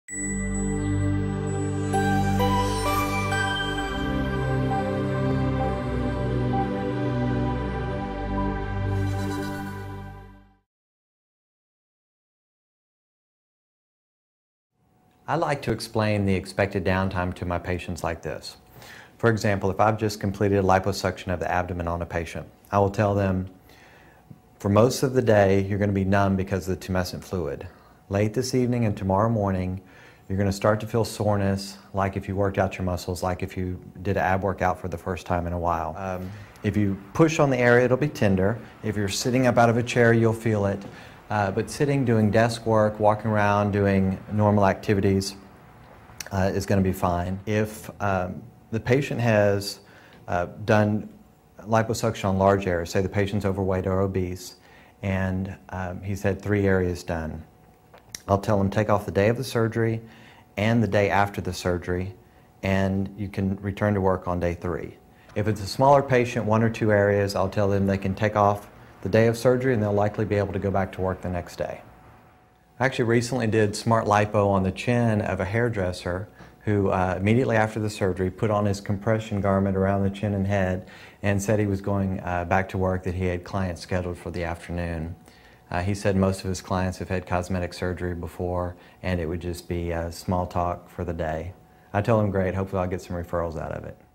I like to explain the expected downtime to my patients like this. For example, if I've just completed a liposuction of the abdomen on a patient, I will tell them, for most of the day, you're going to be numb because of the tumescent fluid. Late this evening and tomorrow morning, you're going to start to feel soreness, like if you worked out your muscles, like if you did an ab workout for the first time in a while. If you push on the area, it'll be tender. If you're sitting up out of a chair, you'll feel it. But sitting, doing desk work, walking around, doing normal activities is going to be fine. If the patient has done liposuction on large areas, say the patient's overweight or obese, and he's had 3 areas done, I'll tell him take off the day of the surgery and the day after the surgery, and you can return to work on day 3. If it's a smaller patient, 1 or 2 areas, I'll tell them they can take off the day of surgery and they'll likely be able to go back to work the next day. I actually recently did smart lipo on the chin of a hairdresser who immediately after the surgery put on his compression garment around the chin and head and said he was going back to work, that he had clients scheduled for the afternoon. He said most of his clients have had cosmetic surgery before and it would just be small talk for the day. I told him, great, hopefully I'll get some referrals out of it.